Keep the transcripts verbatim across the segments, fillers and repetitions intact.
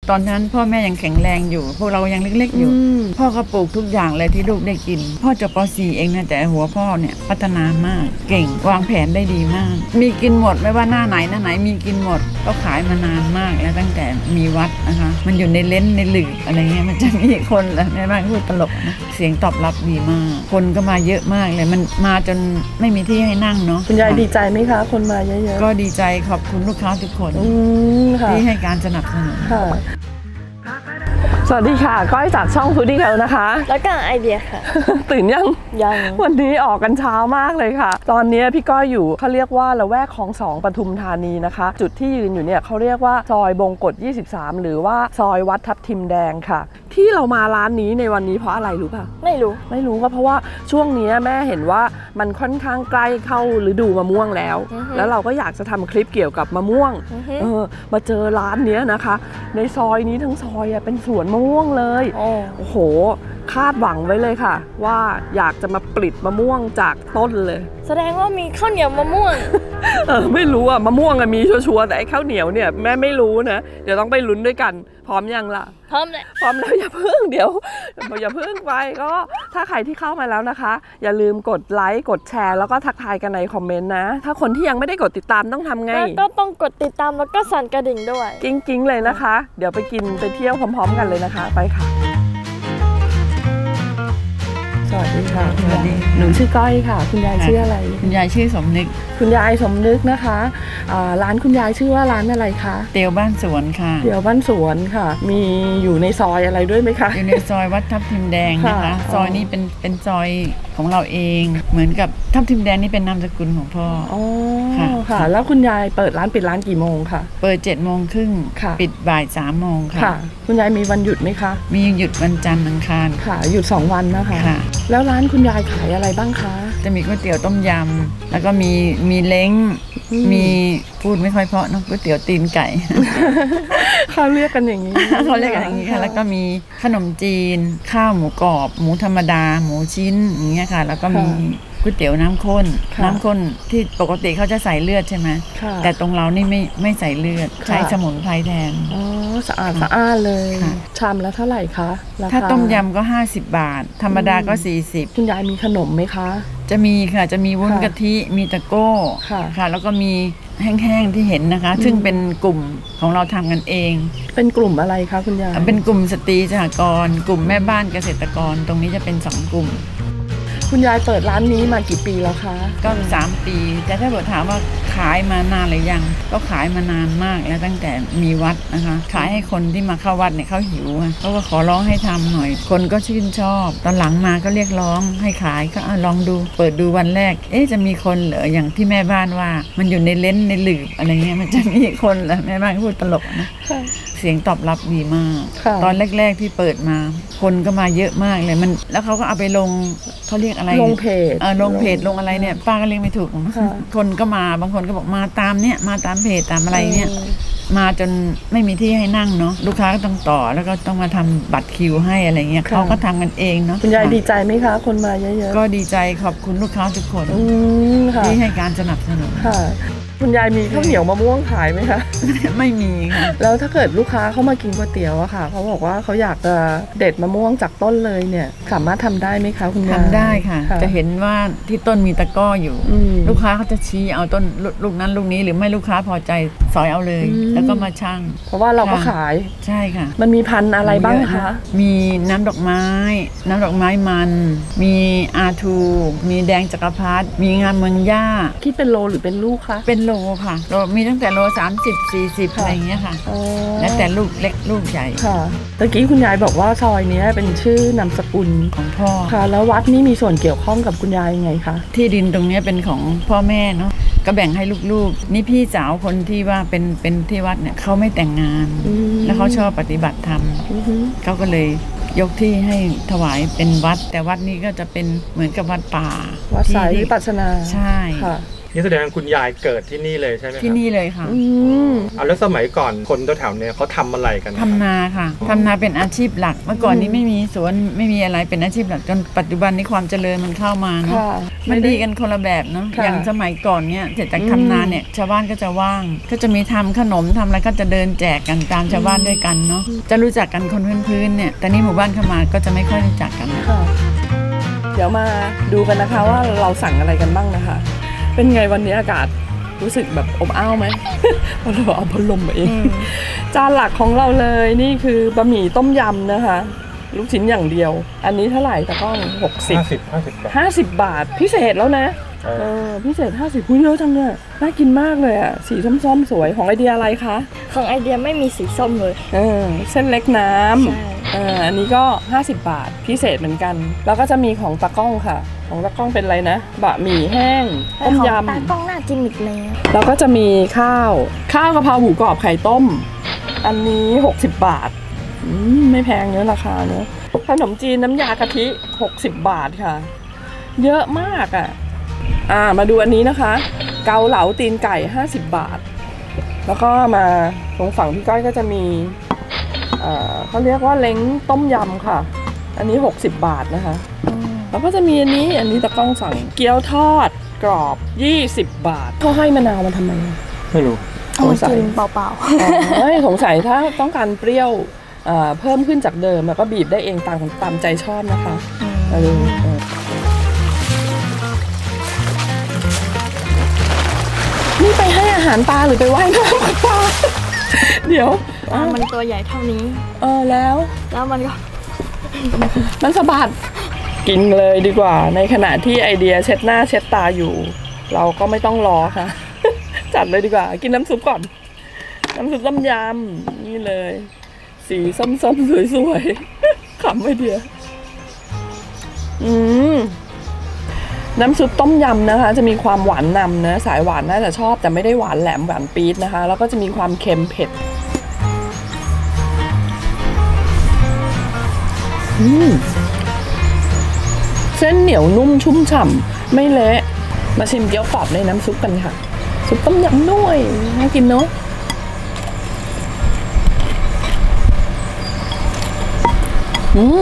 ตอนนั้นพ่อแม่ยังแข็งแรงอยู่พวกเรายังเล็กๆอยู่พ่อก็ปลูกทุกอย่างเลยที่ลูกได้กินพ่อจบป สี่ เองนะแต่หัวพ่อเนี่ยพัฒนามากเก่งวางแผนได้ดีมากมีกินหมดไม่ว่าหน้าไหนหน้าไหนมีกินหมดก็ขายมานานมากแล้วตั้งแต่มีวัดนะคะมันอยู่ในเลนส์ในหลืบอะไรเงี้ยมันจะมีคนแหละแม่บ้านพูดตลกนะเสียงตอบรับดีมากคนก็มาเยอะมากเลยมันมาจนไม่มีที่ให้นั่งเนาะคุณยายดีใจไหมคะคนมาเยอะๆก็ดีใจขอบคุณลูกค้าทุกคนที่ให้การสนับสนุนสวัสดีค่ะก้อยจากช่องฟูดี้เทลนะคะแล้วก็ไอเดียค่ะตื่นยังยังวันนี้ออกกันเช้ามากเลยค่ะตอนนี้พี่ก้อยอยู่เขาเรียกว่าละแวกคลองสองปทุมธานีนะคะจุดที่ยืนอยู่เนี่ยเขาเรียกว่าซอยบงกฎยี่สิบสามหรือว่าซอยวัดทับทิมแดงค่ะที่เรามาร้านนี้ในวันนี้เพราะอะไรรู้ป่ะไม่รู้ไม่รู้ก็เพราะว่าช่วงนี้แม่เห็นว่ามันค่อนข้างใกล้เข้าฤดูมะม่วงแล้วแล้วเราก็อยากจะทำคลิปเกี่ยวกับมะม่วงเออมาเจอร้านนี้นะคะในซอยนี้ทั้งซอยเป็นสวนมะม่วงเลยโอ้โหคาดหวังไว้เลยค่ะว่าอยากจะมาปลิดมะม่วงจากต้นเลยแสดงว่ามีข้าวเหนียวมะม่วงเออไม่รู้อะมะม่วงอะมีชัวร์แต่ไอ้ข้าวเหนียวเนี่ยแม่ไม่รู้นะเดี๋ยวต้องไปลุ้นด้วยกันพร้อมยังล่ะพร้อมเลยพร้อมแล้วอย่าเพิ่งเดี๋ยวอย่าเพิ่งไปก็ถ้าใครที่เข้ามาแล้วนะคะอย่าลืมกดไลค์กดแชร์แล้วก็ทักทายกันในคอมเมนต์นะถ้าคนที่ยังไม่ได้กดติดตามต้องทำไงก็ต้องกดติดตามแล้วก็สั่นกระดิ่งด้วยจริงๆเลยนะคะเดี๋ยวไปกินไปเที่ยวพร้อมๆกันเลยนะคะไปค่ะสวัสดีค่ะสวัสดีหนูชื่อก้อยค่ะคุณยายชื่ออะไรคุณยายชื่อสมนึกคุณยายสมนึกนะคะร้านคุณยายชื่อว่าร้านอะไรคะเตี๋ยวบ้านสวนค่ะเตี๋ยวบ้านสวนค่ะมีอยู่ในซอยอะไรด้วยไหมคะอยู่ในซอยวัดทับทิมแดงนะคะซอยนี้เป็นเป็นซอยของเราเองเหมือนกับทับทิมแดงนี่เป็นนามสกุลของพ่ออ๋อค่ะแล้วคุณยายเปิดร้านปิดร้านกี่โมงค่ะเปิดเจ็ดโมงครึ่งปิดบ่ายสามโมงค่ะคุณยายมีวันหยุดไหมคะมีหยุดวันจันทร์อังคารค่ะหยุดสองวันนะคะแล้วร้านคุณยายขายอะไรบ้างคะจะมีก๋วยเตี๋ยวต้มยำแล้วก็มีมีเล้งมีพูดไม่ค่อยเพราะเนาะก๋วยเตี๋ยวตีนไก่เขาเรียกกันอย่างนี้เขาเรียกกันอย่างนี้ค่ะแล้วก็มีขนมจีนข้าวหมูกรอบหมูธรรมดาหมูชิ้นอย่างเงี้ยค่ะแล้วก็มีก๋วยเตี๋ยวน้ำข้นน้ำข้นที่ปกติเขาจะใส่เลือดใช่ไหมแต่ตรงเรานี่ไม่ไม่ใส่เลือดใช้สมุนไพรแทนอ๋อสะอาดสะอ้านเลยชามแล้วเท่าไหร่คะถ้าต้มยำก็ห้าสิบบาทธรรมดาก็สี่สิบคุณยายมีขนมไหมคะจะมีค่ะจะมีวุ้นกะทิมีตะโก้ค่ะแล้วก็มีแห้งๆที่เห็นนะคะซึ่งเป็นกลุ่มของเราทำกันเองเป็นกลุ่มอะไรคะคุณยายเป็นกลุ่มสตรีสหกรณ์กลุ่มแม่บ้านเกษตรกรตรงนี้จะเป็นสองกลุ่มคุณยายเปิดร้านนี้มากี่ปีแล้วคะก็สามปีแต่ถ้าบอกถามว่าขายมานานหรือยังก็ขายมานานมากแล้วตั้งแต่มีวัดนะคะขายให้คนที่มาเข้าวัดเนี่ยเขาหิวเขาก็ขอร้องให้ทำหน่อยคนก็ชื่นชอบตอนหลังมาก็เรียกร้องให้ขายก็ลองดูเปิดดูวันแรกเอ๊ะจะมีคนเหรออย่างที่แม่บ้านว่ามันอยู่ในเลนส์ในหลืบอะไรเงี้ยมันจะมีคนเหรอแม่บ้านพูดตลกนะเสียงตอบรับดีมากตอนแรกๆที่เปิดมาคนก็มาเยอะมากเลยมันแล้วเขาก็เอาไปลงเขาเรียกอะไรลงเพจเออลงเพจลงอะไรเนี่ยป้าก็เรียกไม่ถูกคนก็มาบางคนก็บอกมาตามเนี่ยมาตามเพจตามอะไรเนี่ยมาจนไม่มีที่ให้นั่งเนาะลูกค้าก็ต้องต่อแล้วก็ต้องมาทำบัตรคิวให้อะไรเงี้ยเขาก็ทำกันเองเนาะคุณยายดีใจไหมคะคนมาเยอะๆก็ดีใจขอบคุณลูกค้าทุกคนที่ให้การสนับสนุนคุณยายมีข้าวเหนียวมะม่วงขายไหมคะไม่มีค่ะแล้วถ้าเกิดลูกค้าเข้ามากินก๋วยเตี๋ยวอะค่ะเขาบอกว่าเขาอยากจะเด็ดมะม่วงจากต้นเลยเนี่ยสามารถทำได้ไหมคะคุณยายทำได้ค่ะจะเห็นว่าที่ต้นมีตะกร้ออยู่ลูกค้าเขาจะชี้เอาต้นลูกนั้นลูกนี้หรือไม่ลูกค้าพอใจสอยเอาเลยแล้วก็มาชั่งเพราะว่าเราก็ขายใช่ค่ะมันมีพันธุ์อะไรบ้างคะมีน้ำดอกไม้น้ำดอกไม้มันมีอาทูมีแดงจักรพรรดิมีงามเมืองย่าคิดเป็นโลหรือเป็นลูกคะเป็นโลค่ะโลมีตั้งแต่โลสามสิบสี่สิบอะไรอย่างเงี้ยค่ะแล้วแต่ลูกเล็กลูกใหญ่ค่ะตะกี้คุณยายบอกว่าซอยนี้เป็นชื่อนามสกุลของพ่อค่ะแล้ววัดนี้มีส่วนเกี่ยวข้องกับคุณยายยังไงคะที่ดินตรงนี้เป็นของพ่อแม่เนาะก็แบ่งให้ลูกๆนี่พี่สาวคนที่ว่าเป็นเป็นที่วัดเนี่ยเขาไม่แต่งงานแล้วเขาชอบปฏิบัติธรรมเขาก็เลยยกที่ให้ถวายเป็นวัดแต่วัดนี้ก็จะเป็นเหมือนกับวัดป่าวัดสายวิปัสสนาใช่นี่แสดงคุณยายเกิดที่นี่เลยใช่ไหมครับที่นี่เลยค่ะอืมเอาแล้วสมัยก่อนคนแถวๆเนี่ยเขาทำอะไรกันทำนาค่ะทำนาเป็นอาชีพหลัก เมื่อก่อนนี้ไม่มีสวนไม่มีอะไรเป็นอาชีพหลักจนปัจจุบันนี้ความเจริญมันเข้ามาเนาะค่ะมันดีกันคนละแบบเนาะค่ะอย่างสมัยก่อนเนี่ยเสร็จจากอืมทำนาเนี่ยชาวบ้านก็จะว่าง ก็จะมีทำขนมทำอะไรก็จะเดินแจกกันตามชาวบ้านด้วยกันเนาะจะรู้จักกันคนพื้นๆเนี่ยแต่นี่หมู่บ้านเข้ามาก็จะไม่ค่อยรู้จักกันค่ะเดี๋ยวมาดูกันนะคะว่าเราสั่งอะไรกันบ้างนะคะ เป็นไงวันนี้อากาศรู้สึกแบบอบอ้าวไหม เพราะเราเอาพัดลมมาเอง จานหลักของเราเลยนี่คือบะหมี่ต้มยำนะคะ ลูกชิ้นอย่างเดียว อันนี้เท่าไหร่ตะก้องหกสิบห้าสิบห้าสิบบาทห้าสิบบาทพิเศษแล้วนะเออเออพิเศษห้าสิบเยอะจังเนี่ยน่ากินมากเลยอ่ะสีส้มๆสวยของไอเดียอะไรคะของไอเดียไม่มีสีส้มเลยเออเส้นเล็กน้ใช่ำเอออันนี้ก็ห้าสิบบาทพิเศษเหมือนกัน แล้วก็จะมีของตะก้องค่ะ ของตะก้องเป็นอะไรนะบะหมี่แห้งต้มยตากล้องน่ากินอีกแล้วำแล้วก็จะมีข้าวข้าวกะเพราหมูกรอบไข่ต้ม อันนี้หกสิบบาทอืมไม่แพงเนื้อะราคาเนอะขนมจีนน้ำยากะทิหกสิบบาทค่ะ เยอะมากอ่ะอ่ามาดูอันนี้นะคะ เกาเหลาตีนไก่ห้าสิบบาท แล้วก็มาตรงฝั่งพี่ก้อยก็จะมีเอ่อเขาเรียกว่าเล้งต้มยำค่ะ อันนี้หกสิบบาทนะคะ แล้วก็จะมีอันนี้อันนี้ตะก้องสั่งเกี๊ยวทอดกรอบยี่สิบบาทเขาให้มะนาวมันทำไมไม่รู้เอามากินเปล่าอ๋อไม่สงสัยถ้าต้องการเปรี้ยวเอ่อเพิ่มขึ้นจากเดิมแล้วก็บีบได้เองตามตามใจชอบนะคะมาดูเออนี่ไปให้อาหารปลาหรือไปว่ายน้ำกับปลา เดี๋ยวๆปลามันตัวใหญ่เท่านี้เออแล้วแล้วมันก็มันสะบัดกินเลยดีกว่า ในขณะที่ไอเดียเช็ดหน้าเช็ดตาอยู่ เราก็ไม่ต้องรอค่ะ จัดเลยดีกว่า กินน้ำซุปก่อน น้ำซุปต้มยำนี่เลย สีส้มๆสวยๆ ขำไอเดีย อืมน้ำซุปต้มยำนะคะ จะมีความหวานนำนะสายหวานน่าจะชอบแต่ไม่ได้หวานแหลมหวานปี๊ดนะคะ แล้วก็จะมีความเค็มเผ็ดอืมเส้นเหนียวนุ่มชุ่มฉ่ำไม่เละมาชิมเกี๊ยวกรอบในน้ำซุปกันค่ะซุปต้มยำนุ่ยน่ากินเนาะอืม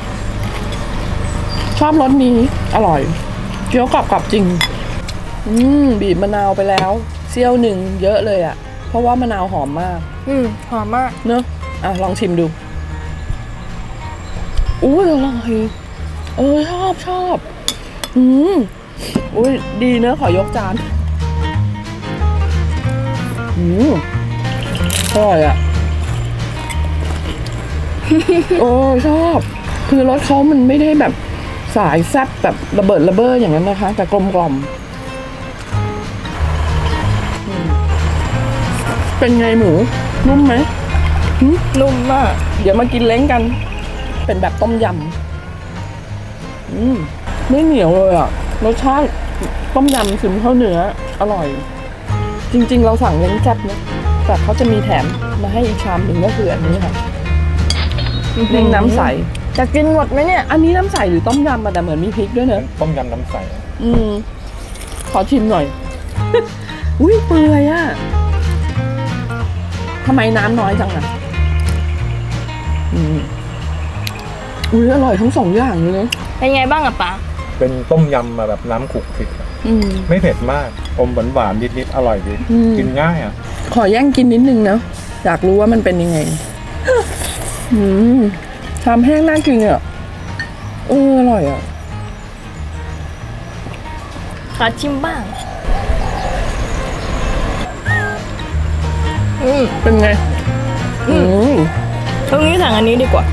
ชอบรสนี้อร่อยเกี๊ยวกรอบกรอบจริงอืมบีบมะนาวไปแล้วเสี้ยวหนึ่งเยอะเลยอะ่ะเพราะว่ามะนาวหอมมากอืมหอมมากเนอะอ่ะลองชิมดูอู้อร่อยเออชอบชอบอืมอุ้ยดีเนอะขอยกจานอืมอร่อยอ่ะ โอ้ชอบคือรสเขามันไม่ได้แบบสายแซ่บแบบระเบิดระเบ้ออย่างนั้นนะคะแต่กลมกล่อมอืมเป็นไงหมูนุ่มไหมนุ่มมากเดี๋ยวมากินเล้งกัน เป็นแบบต้มยำอืมไม่เหนียวเลยอ่ะ รสชาติต้มยำซึมเข้าเนื้อ อร่อย จริงๆเราสั่งเล้งแซ่บนะแต่เขาจะมีแถมมาให้อีกชามหนึ่งก็คืออันนี้ค่ะเล้งน้ำใสจะกินหมดไหมเนี่ยอันนี้น้ำใสหรือต้มยำมาแต่เหมือนมีพริกด้วยเนอะต้มยำน้ำใสอืม ขอชิมหน่อย อุ้ยเปื่อยอ่ะทำไมน้ำน้อยจังอ่ะอืมอุ้ยอร่อยทั้งสองอย่างเลยเนอะเป็นไงบ้างอะป๋าเป็นต้มยำมาแบบน้ำขลุกคลิกอะอืมไม่เผ็ดมากอมหวานหวานๆนิดๆอร่อยดีอืมกินง่ายอ่ะขอแย่งกินนิดนึงนะอยากรู้ว่ามันเป็นยังไง อืมชามแห้งน่ากินอ่ะเอออร่อยอ่ะขอชิมบ้าง อืมเป็นไง อืมตรงนี้สั่งอันนี้ดีกว่า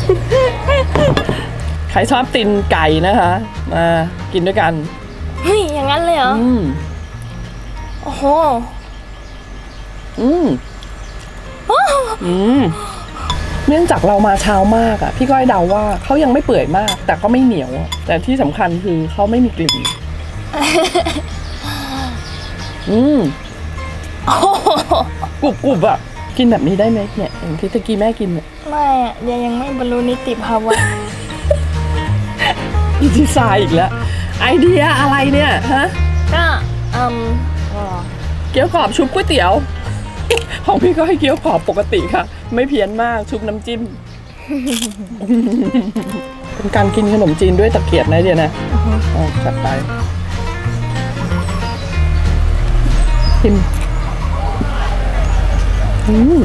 ใครชอบตีนไก่นะคะ มากินด้วยกันเฮ้ย อย่างนั้นเลยเหรออืมโอ้โหอืม อืม เนื่องจากเรามาเช้ามากอ่ะ พี่ก้อยเดาว่าเขายังไม่เปื่อยมาก แต่ก็ไม่เหนียวอะแต่ที่สำคัญคือเขาไม่มีกลิ่น อืมกรุบกรุบอ่ะ กินแบบนี้ได้ไหมเนี่ยอย่างที่ตะกี้แม่กินเนี่ยไม่อะเดี๋ยวยังไม่บรรลุนิติภาวะอีทีซายอีกแล้ว ไอเดียอะไรเนี่ยฮะก็อืมอ๋อเกี๊ยวกรอบชุบก๋วยเตี๋ยว ของพี่ก็ให้เกี๊ยวกรอบปกติค่ะ ไม่เพี้ยนมากชุบน้ำจิ้ม เป็นการกินขนมจีนด้วยตะเกียบนะเดียวนะอ๋อจัดไปชิมอืม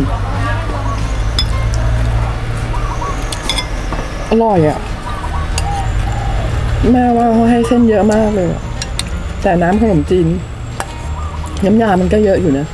อร่อยอ่ะแม่ว่าเขาให้เส้นเยอะมากเลยอะแต่น้ำขนมจีนน้ำยามันก็เยอะอยู่นะ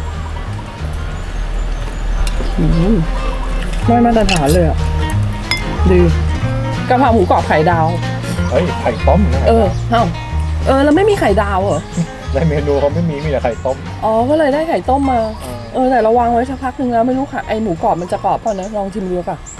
อืมไม่มาตรฐานเลยอ่ะดีกะเพราหมูกรอบไข่ดาวเฮ้ยไข่ต้มนะเออเอ้าเออแล้วไม่มีไข่ดาวเหรอในเมนูเขาไม่มีมีแต่ไข่ต้มอ๋อก็เลยได้ไข่ต้มมาอ่าเออแต่เราวางไว้สักพักนึงแล้วไม่รู้ค่ะไอหมูกรอบมันจะกรอบเปล่านะลองชิมดูก่ะ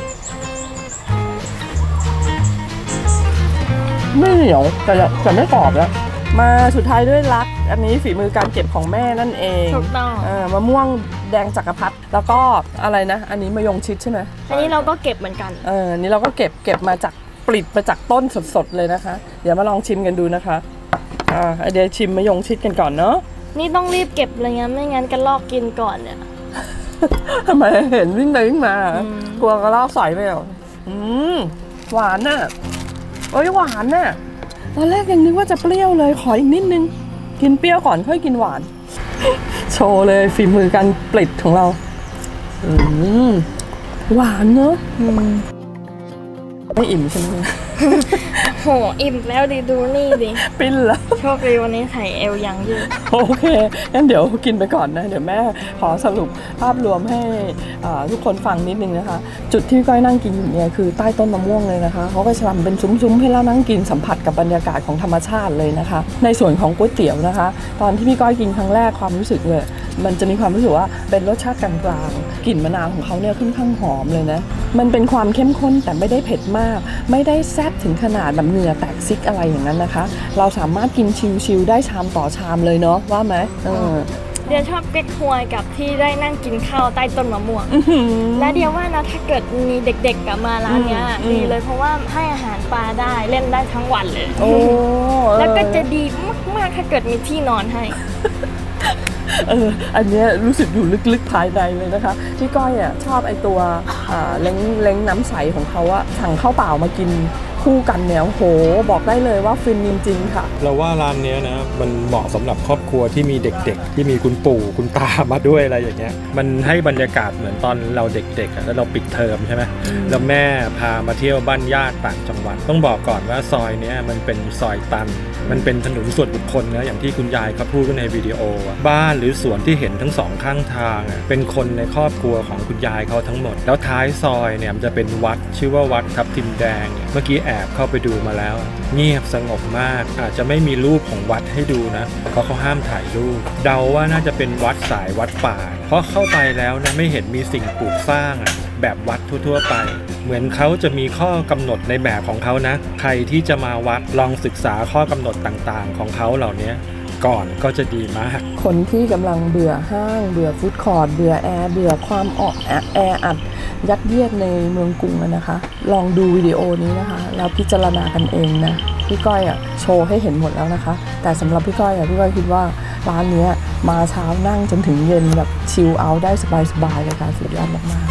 ไม่เหนียวแต่แต่ไม่กรอบแล้วมาสุดท้ายด้วยรักอันนี้ฝีมือการเก็บของแม่นั่นเองถูกต้องเออมะม่วงแดงจักรพรรดิแล้วก็อะไรนะอันนี้มะยงชิดใช่ไหมอันนี้เราก็เก็บเหมือนกันเออนี่เราก็เก็บเก็บมาจากปลิดมาจากต้นสดๆเลยนะคะเดี๋ยวมาลองชิมกันดูนะคะอ่าเดี๋ยวชิมมะยงชิดกันก่อนเนาะนี่ต้องรีบเก็บเลยงั้นไม่งั้นกันลอกกินก่อนเนี่ยทำไมเห็นวิ่งไปวิ่งมาอืมกลัวกระลอกสอยไปเหรออืมหวานน่ะเอ้ยหวานน่ะตอนแรกยังนึกว่าจะเปรี้ยวเลยขออีกนิดนึงกินเปรี้ยวก่อนค่อยกินหวาน โชว์เลยฝีมือการปลิดของเราอืมหวานเนอะไม่อิ่มใช่ไหมโหอิ่มแล้วดิดูนี่ดิปิ้นแล้วโชคดีวันนี้ใส่เอวยังยืดโอเค งั้นเดี๋ยวกินไปก่อนนะ เดี๋ยวแม่ขอสรุปภาพรวมให้อ่าทุกคนฟังนิดนึงนะคะ จุดที่ก้อยนั่งกินอยู่เนี่ยคือใต้ต้นมะม่วงเลยนะคะ เขาก็จะทำเป็นซุ้มๆให้เรานั่งกินสัมผัสกับบรรยากาศของธรรมชาติเลยนะคะ ในส่วนของก๋วยเตี๋ยวนะคะ ตอนที่พี่ก้อยกินครั้งแรกความรู้สึกเลย มันจะมีความรู้สึกว่าเป็นรสชาติกลางๆกลิ่นมะนาวของเขาเนี่ยค่อนข้างหอมเลยนะ มันเป็นความเข้มข้นแต่ไม่ได้เผ็ดมาก ไม่ได้แซ่บถึงขนาดแบบเหงื่อแตกซิกอะไรอย่างนั้นนะคะ เราสามารถกินชิลๆได้ชามต่อชามเลยเนาะว่าไหมเออเดียชอบเก๊กฮวยกับที่ได้นั่งกินข้าวใต้ต้นมะม่วง และเดียว่านะถ้าเกิดมีเด็กๆกลับมาร้านเนี้ยอืมดีเลยเพราะว่าให้อาหารปลาได้เล่นได้ทั้งวันเลยโอ้แล้วก็จะดีมากๆถ้าเกิดมีที่นอนให้เอออันเนี้ยรู้สึกอยู่ลึกๆภายในเลยนะคะพี่ก้อยอ่ะชอบไอตัวอ่าเล้งเล้งน้ำใสของเขาอะสั่งข้าวเปล่ามากินคู่กันเนี่ยโอ้โหบอกได้เลยว่าฟินจริงๆค่ะเราว่าร้านเนี้ยนะมันเหมาะสำหรับครอบครัวที่มีเด็กๆ ที่มีคุณปู่คุณตามาด้วยอะไรอย่างเงี้ยมันให้บรรยากาศเหมือนตอนเราเด็กๆอะแล้วเราปิดเทอมใช่ไหมแล้วแม่พามาเที่ยวบ้านญาติต่างจังหวัดต้องบอกก่อนว่าซอยเนี้ยมันเป็นซอยตันมันเป็นถนนส่วนบุคคลนะอย่างที่คุณยายเขาพูดในวิดีโออะบ้านหรือสวนที่เห็นทั้งสองข้างทางอะเป็นคนในครอบครัวของคุณยายเขาทั้งหมดแล้วท้ายซอยเนี่ยมันจะเป็นวัดชื่อว่าวัดทับทิมแดงเมื่อกี้แอบเข้าไปดูมาแล้วเงียบสงบมากอาจจะไม่มีรูปของวัดให้ดูนะเพราะเขาห้ามถ่ายรูปเดาว่าน่าจะเป็นวัดสายวัดป่าเพราะเข้าไปแล้วนะไม่เห็นมีสิ่งปลูกสร้างอะแบบวัดทั่วๆไปเหมือนเขาจะมีข้อกำหนดในแบบของเขานะใครที่จะมาวัดลองศึกษาข้อกำหนดต่างๆของเขาเหล่านี้ก่อนก็จะดีมากคนที่กำลังเบื่อห้างเบื่อฟู้ดคอร์ทเบื่อแอร์เบื่อความออกแออัดยัดเยียดในเมืองกรุงนะคะลองดูวิดีโอนี้นะคะแล้วพิจารณากันเองนะพี่ก้อยอ่ะโชว์ให้เห็นหมดแล้วนะคะแต่สำหรับพี่ก้อยอ่ะพี่ก้อยคิดว่าร้านนี้มาเช้านั่งจนถึงเย็นแบบชิลเอาท์ได้สบายๆเลยค่ะสุดยอดมาก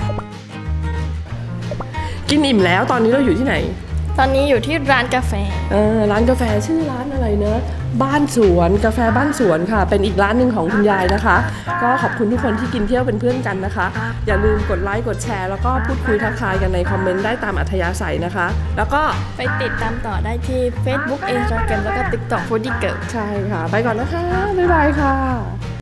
ๆกินอิ่มแล้วตอนนี้เราอยู่ที่ไหนตอนนี้อยู่ที่ร้านกาแฟเออร้านกาแฟชื่อร้านอะไรเนอะบ้านสวนกาแฟบ้านสวนค่ะเป็นอีกร้านหนึ่งของคุณยายนะคะก็ขอบคุณทุกคนที่กินเที่ยวเป็นเพื่อนกันนะคะอย่าลืมกดไลค์กดแชร์แล้วก็พูดคุยทักทายกันในคอมเมนต์ได้ตามอัธยาศัยนะคะแล้วก็ไปติดตามต่อได้ที่ Facebook Instagram แล้วก็ TikTok Foodie Girl ใช่ค่ะไปก่อนนะคะบ๊ายบายค่ะ